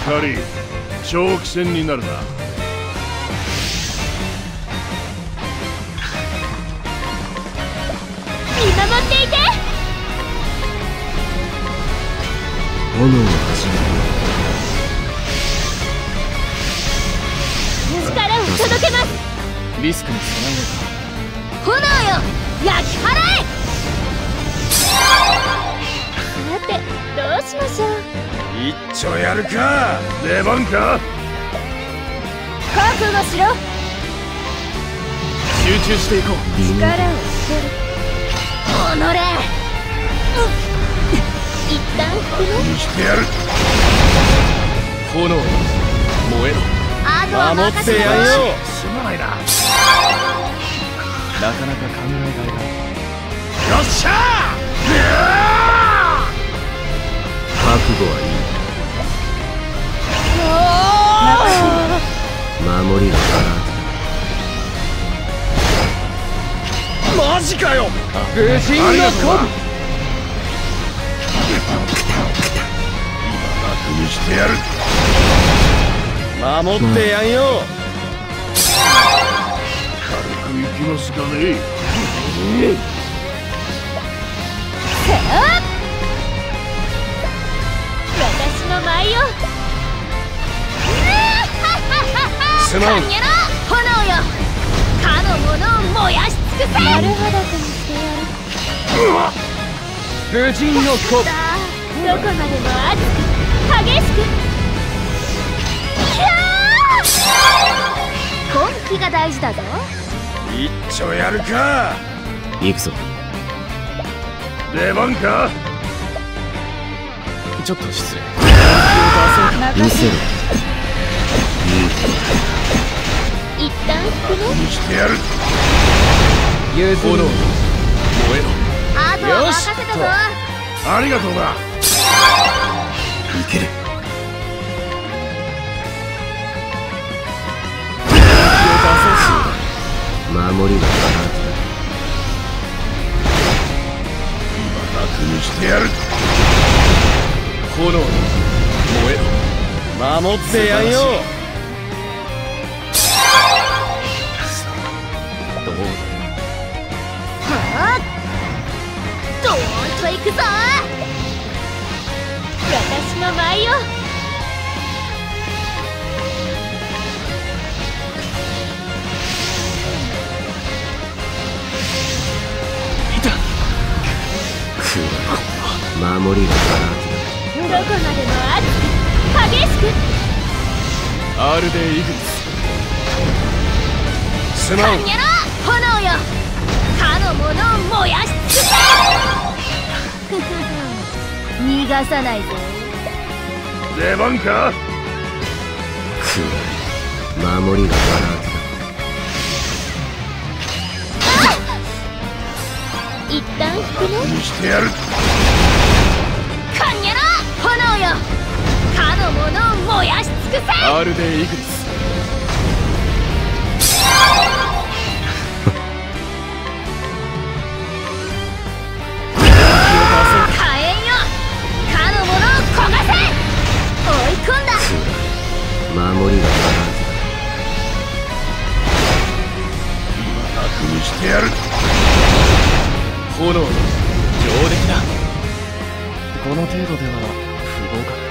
かり長期戦になるな。 見守っていて。 炎を始め力を届けます。 リスクに備炎よ、焼き払え。さて、どうしましょう。 一丁やるか。出番か。 覚悟しろ。 集中していこう。 力を捨てる。おのれ。一旦引くの。 にしてやる。炎燃えろ。 あとは任せてよ。 すまないな。 なかなか考えがいがある。 よっしゃ覚悟はいい。守りがマジかよ。 無人の鼓舞。今楽にしてやる。 守ってやんよ。 軽く行きますかね。 私の舞よ。 すまん。 炎よ、かの者を燃やし尽くせ。丸裸にしてやる。 無人の鼓舞。 どこまでも熱く激しく。根気が大事だぞ。 一丁やるか。 行くぞ。 出番か。 ちょっと失礼。 任せろ。 見せろ。 一旦引くの。 にしてやる。 譲る。 燃えろ。 あとは任せたぞ。 ありがとうな。 いける。守りがバランスだ。 今楽にしてやる。 炎燃えろ。守ってやんよ。どうだ。 ドーンといくぞ。私の舞よ。 守りがバランスどこまでも熱く激しく。 だ。アールデイイグルス。 すまん。 やろ炎よ、かの者を燃やし尽くせ。逃がさないぞ。 出番か。 守りがバランス一旦引くの。 にしてやる。 かんやろ炎よ、かの者を燃やし尽くせ。 だ。アールデイイグルス。 火炎よ、かの者を焦がせ。追い込んだ。 守りがバランス楽にしてやる。 だ。炎の上出来だ。この程度では不合格。